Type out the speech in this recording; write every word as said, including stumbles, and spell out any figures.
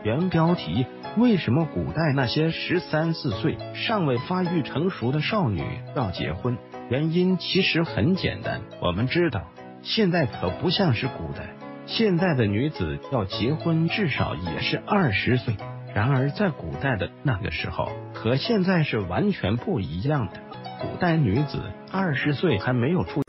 原标题：为什么古代那些十三四岁尚未发育成熟的少女要结婚？原因其实很简单，我们知道，现在可不像是古代，现在的女子要结婚至少也是二十岁。然而在古代的那个时候，和现在是完全不一样的。古代女子二十岁还没有出